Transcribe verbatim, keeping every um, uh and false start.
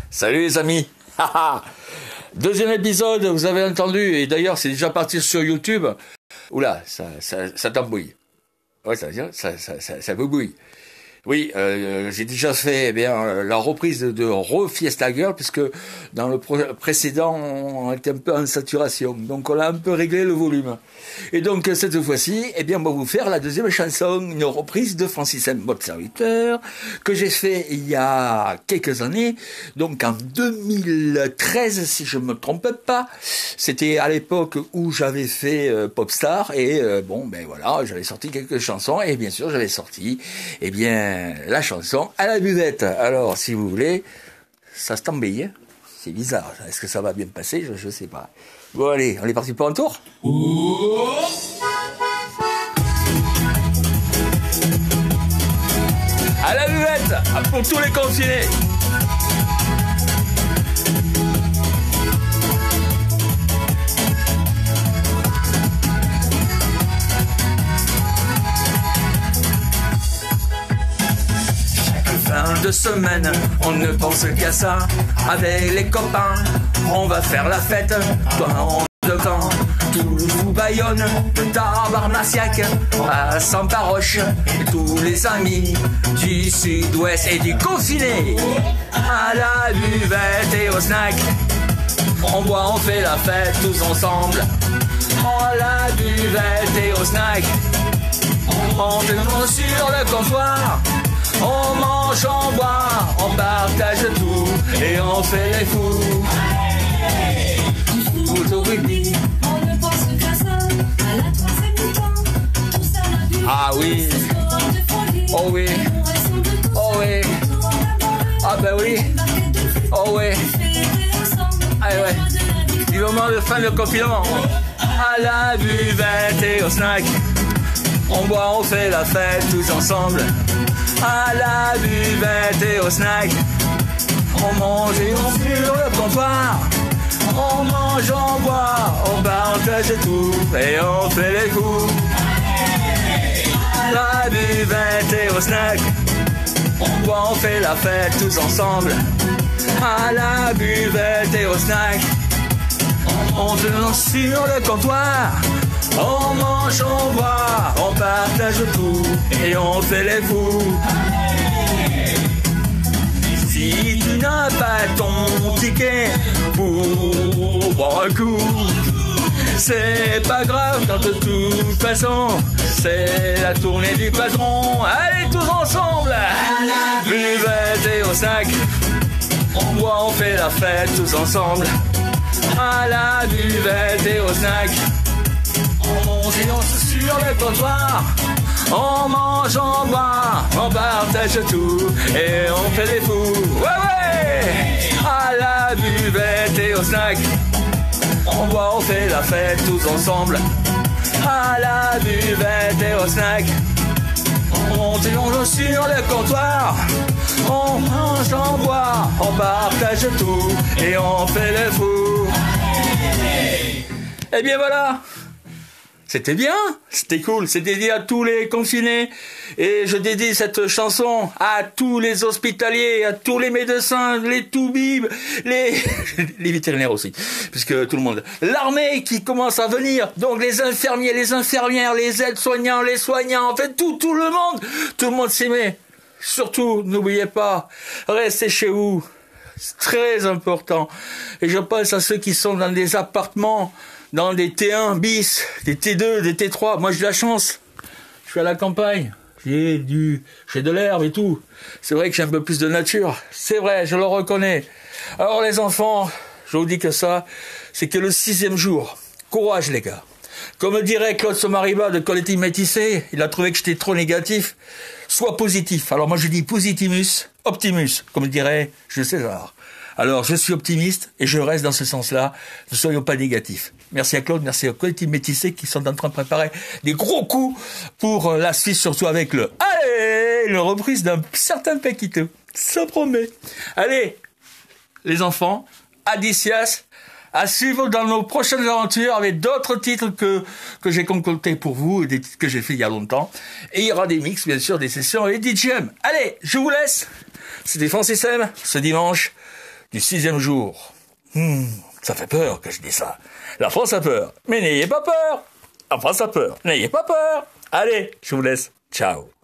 Salut les amis. Deuxième épisode, vous avez entendu, et d'ailleurs c'est déjà parti sur YouTube. Oula, ça, ça, ça tambouille. Ouais, ça, ça, ça, ça, ça boubouille. Oui, euh, j'ai déjà fait eh bien la reprise de, de Re Fiesta Girl, puisque dans le pro- précédent, on était un peu en saturation. Donc on a un peu réglé le volume. Et donc cette fois-ci, eh bien on va vous faire la deuxième chanson, une reprise de Francis M. Votre serviteur, que j'ai fait il y a quelques années, donc en deux mille treize, si je me trompe pas. C'était à l'époque où j'avais fait euh, Popstar, et euh, bon, ben voilà, j'avais sorti quelques chansons, et bien sûr j'avais sorti, eh bien, la chanson à la buvette. Alors, si vous voulez, ça se t'embille. C'est bizarre. Est-ce que ça va bien passer? Je, je sais pas. Bon, allez, on est parti pour un tour. Ouh. À la buvette, pour tous les confinés. Fin de semaine, on ne pense qu'à ça. Avec les copains, on va faire la fête. Toi en devant, Toulouse ou Bayonne, de Tabarnaciac à Samparoche, et tous les amis du sud-ouest et du confiné. À la buvette et au snack, on boit, on fait la fête tous ensemble. À la buvette et au snack, on est sur le comptoir. On mange, on boit, on partage tout et on fait les fous. Tout au rugby. On ne pense qu'à ça, à la troisième mi-temps. Tout ça la vie. Ah oui. Oh oui. Oh oui. Ah ben oui. Oh oui. Ah ouais. Du moment de fin de confinement. À la buvette et au snack, on boit, on fait la fête tous ensemble. À la buvette et au snack, on mange et on sur le comptoir. On mange, on boit, on partage tout et on fait les coups. À la buvette et au snack, on boit, on fait la fête tous ensemble. À la buvette et au snack, on se lance sur le comptoir. On mange, on boit, on partage tout et on fait les fous. Si tu n'as pas ton ticket pour boire un coup, c'est pas grave, car de toute façon, c'est la tournée du patron. Allez tous ensemble, à la buvette et au snack, on boit, on fait la fête tous ensemble. À la buvette et au snack, on silence sur le comptoir. On mange, on boit, on partage tout et on fait des fous. Ouais ouais. À la buvette et au snack, on boit, on fait la fête tous ensemble. À la buvette et au snack, on silence sur le comptoir. On mange, on boit, on partage tout et on fait les fous. Et bien voilà. C'était bien, c'était cool, c'est dédié à tous les confinés. Et je dédie cette chanson à tous les hospitaliers, à tous les médecins, les toubibs, les, les vétérinaires aussi, puisque tout le monde. L'armée qui commence à venir, donc les infirmiers, les infirmières, les aides-soignants, les soignants, en fait tout, tout le monde, tout le monde s'y met. Surtout, n'oubliez pas, restez chez vous, c'est très important. Et je pense à ceux qui sont dans des appartements, dans des T un bis, des T deux, des T trois. Moi, j'ai de la chance. Je suis à la campagne. J'ai du, j'ai de l'herbe et tout. C'est vrai que j'ai un peu plus de nature. C'est vrai, je le reconnais. Alors, les enfants, je vous dis que ça, c'est que le sixième jour. Courage, les gars. Comme dirait Claude Somariba de Collectif Métissé, il a trouvé que j'étais trop négatif. Sois positif. Alors, moi, je dis positimus, optimus, comme dirait Jules César. Alors, je suis optimiste et je reste dans ce sens-là. Ne soyons pas négatifs. Merci à Claude, merci au Collectif Métissé qui sont en train de préparer des gros coups pour la Suisse, surtout avec le « Allez !» le reprise d'un certain Péquiteux. Ça promet. Allez, les enfants, Adicias, à suivre dans nos prochaines aventures avec d'autres titres que, que j'ai concoctés pour vous et des titres que j'ai fait il y a longtemps. Et il y aura des mix, bien sûr, des sessions et des D J M. Allez, je vous laisse. C'était Francis M, ce dimanche. du sixième jour. Hmm, ça fait peur que je dis ça. La France a peur. Mais n'ayez pas peur. La France a peur. N'ayez pas peur. Allez, je vous laisse. Ciao.